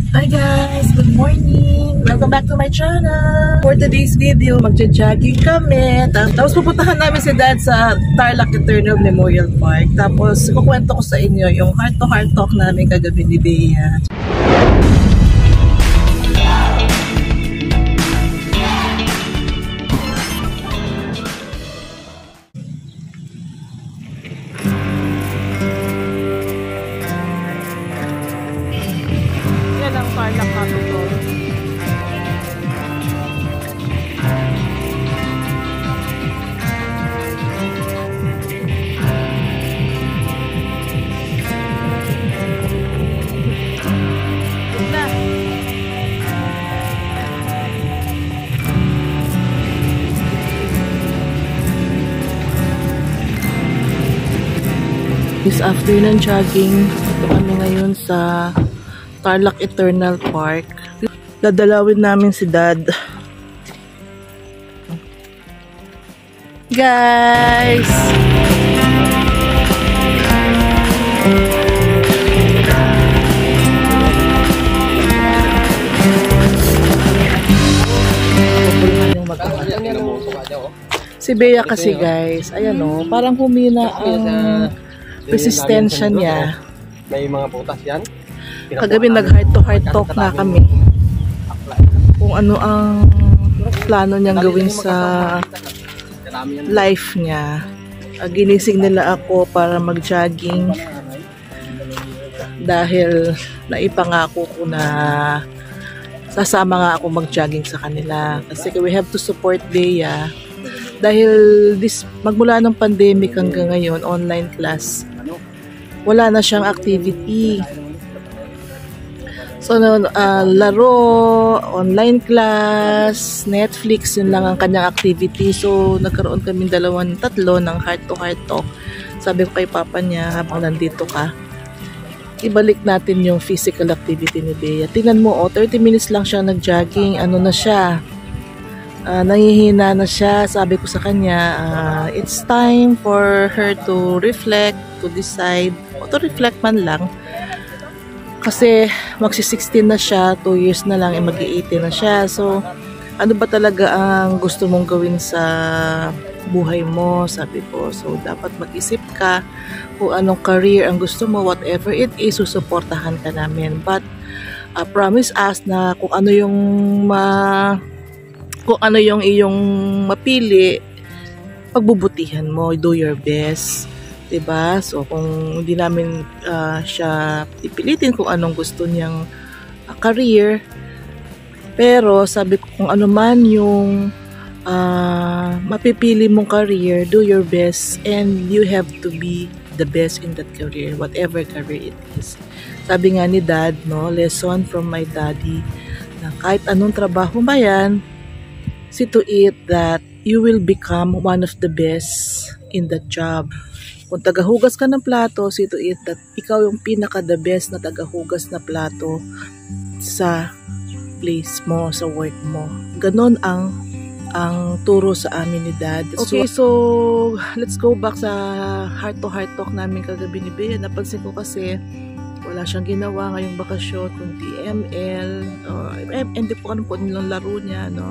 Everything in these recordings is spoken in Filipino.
Hi guys! Good morning! Welcome back to my channel! For today's video, magja-jogging kami. Tapos pupuntahan namin si Dad sa Tarlac Eternal Memorial Park. Tapos kukwento ko sa inyo yung heart-to-heart talk namin kagabi ni Bea. This afternoon jogging, ito kami ngayon sa Tarlac Eternal Park. Dadalawin namin si Dad. Guys! Si Bea kasi guys, ayan o, parang humina ang resistensya niya. May mga butas yan. Kagabi nag-heart to heart talk na kami. Kung ano ang plano niyang gawin sa life niya. Ginising nila ako para mag-jogging dahil naipangako ko na sasama nga ako mag-jogging sa kanila. Kasi we have to support Bea. Dahil magmula ng pandemic hanggang ngayon, online class, wala na siyang activity. So, laro, online class, Netflix, yun lang ang kanyang activity. So, nagkaroon kami tatlo ng heart-to-heart talk. Sabi ko kay papa niya, habang nandito ka, ibalik natin yung physical activity ni Bea. Tingnan mo, 30 minutes lang siya nag-jogging, ano na siya, nangihina na siya. Sabi ko sa kanya, it's time for her to reflect, to decide, o to reflect man lang. Kasi magsi-16 na siya, 2 years na lang, mag-18 na siya. So, ano ba talaga ang gusto mong gawin sa buhay mo? Sabi ko, so dapat mag-isip ka kung anong career ang gusto mo, whatever it is, susuportahan ka namin. But, promise us na kung ano yung iyong mapili, pagbubutihan mo, do your best, 'di ba? So kung hindi namin siya pipilitin kung anong gusto niyang career, pero sabi ko kung ano man yung mapipili mong career, do your best and you have to be the best in that career, whatever career it is. Sabi nga ni Dad, no, lesson from my daddy, na kahit anong trabaho ba yan, see to it that you will become one of the best in that job. Kung tagahugas ka ng plato, see to it that ikaw yung pinaka-the best na tagahugas na plato sa place mo, sa work mo. Ganon ang turo sa amin ni Dad. Okay, so let's go back sa heart-to-heart talk namin kagabi ni Bea. Napansin ko kasi wala siyang ginawa ngayong bakasyon, kundi ML. Hindi po alam kung nilang laro niya, no?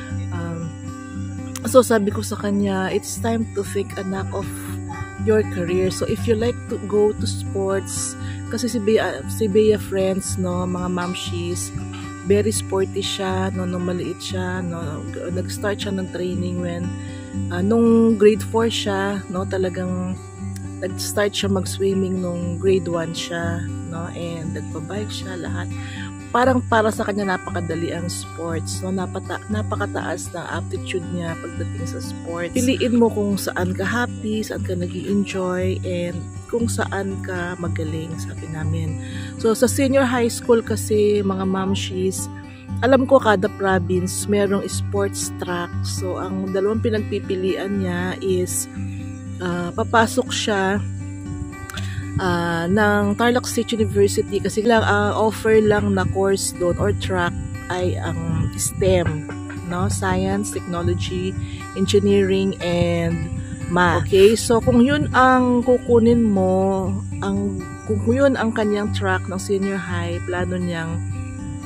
So sabi ko sa kanya, it's time to take a knock of your career. So if you like to go to sports, kasi si Bea friends, no, mga mamshies, very sporty siya, no, nung maliit siya, no, nag-start siya ng training when nung grade 4 siya, no, talagang nag-start siya mag-swimming nung grade 1 siya, no, and nagpa-bike siya, lahat. Parang para sa kanya napakadali ang sports, no? Napakataas ng aptitude niya pagdating sa sports. Piliin mo kung saan ka happy, saan ka nag-i-enjoy, and kung saan ka magaling, sabi namin. So sa senior high school kasi, mga mamshies, alam ko kada province merong sports track. So ang dalawang pinagpipilian niya is papasok siya ng Tarlac State University kasi lang offer lang na course doon or track ay ang STEM, no? Science, Technology, Engineering, and Math. Okay, so kung yun ang kukunin mo, kung yun ang kanyang track ng senior high, plano niyang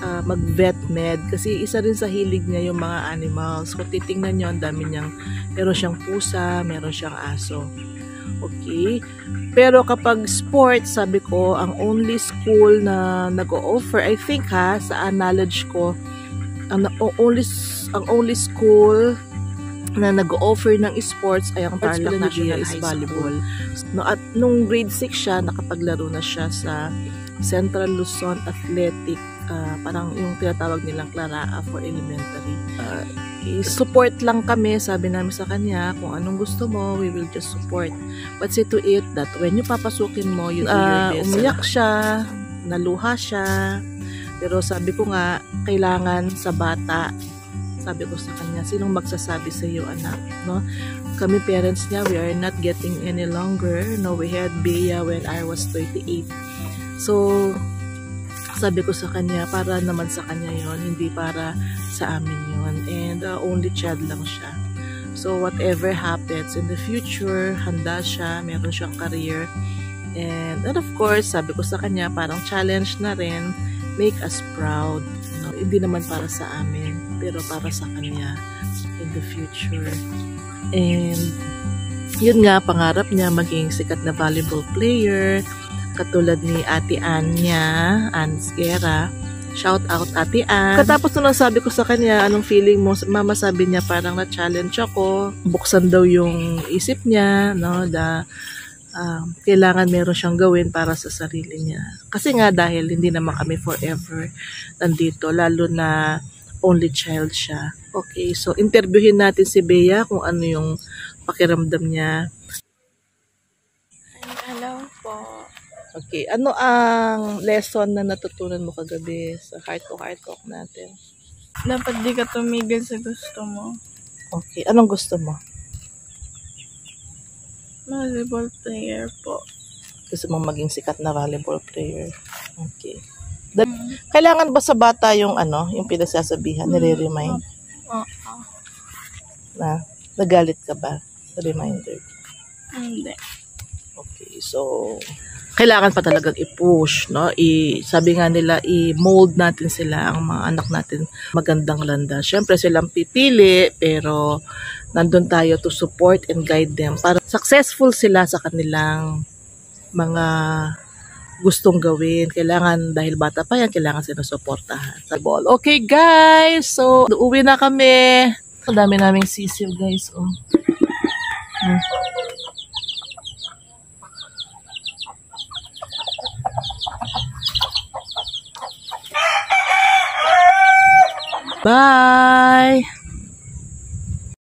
mag-vet med kasi isa rin sa hilig niya yung mga animals. Kung titingnan nyo, ang dami niyang, meron siyang pusa, meron siyang aso. Okay? Pero kapag sports, sabi ko, ang only school na nag-o-offer, I think sa knowledge ko, ang only school na nag-o-offer ng sports ay ang Tarlac National is volleyball. No, at nung grade 6 siya, nakapaglaro na siya sa Central Luzon Athletic, parang yung tinatawag nilang Clara for elementary. Support lang kami, sabi namin sa kanya, kung anong gusto mo, we will just support. But see to it that when you papasukin mo, you do your best. Umiyak siya, naluha siya, pero sabi ko nga, kailangan sa bata, sabi ko sa kanya, sinong magsasabi sa iyo, anak, no? Kami parents niya, we are not getting any longer. No, we had Bea when I was 38. So, sabi ko sa kanya, para naman sa kanya yon, hindi para sa amin yon. And only child lang siya. So, whatever happens in the future, handa siya, meron siyang career. And of course, sabi ko sa kanya, parang challenge na rin, make us proud. No, hindi naman para sa amin, pero para sa kanya in the future. And yun nga, pangarap niya maging sikat na volleyball player, katulad ni Ate Anya, Ansgera. Shout out Ate Ann. Katapos nung sabi ko sa kanya, anong feeling mo? Mama, sabi niya, parang na-challenge ako. Buksan daw yung isip niya, no, kailangan meron siyang gawin para sa sarili niya. Kasi nga dahil hindi naman kami forever nandito, lalo na only child siya. Okay, so interviewin natin si Bea kung ano yung pakiramdam niya. Hello po. Okay, ano ang lesson na natutunan mo kagabi sa heart to heart talk natin? Dapat di ka tumigil sa gusto mo. Okay, anong gusto mo? Volleyball player po. Gusto mong maging sikat na volleyball player. Okay. Kailangan ba sa bata yung yung pinagsasabihan, nire-remind? Na, nagalit ka ba sa reminder? Hindi. Okay, so kailangan pa talagang i-push, no? Sabi nga nila, i-mold natin sila, ang mga anak natin, magandang landas. Syempre silang pipili, pero nandun tayo to support and guide them para successful sila sa kanilang mga gustong gawin. Kailangan, dahil bata pa yan, kailangan sinusuportahan sa ball. Okay guys, so uuwi na kami. Ang dami naming sisil guys. Bye!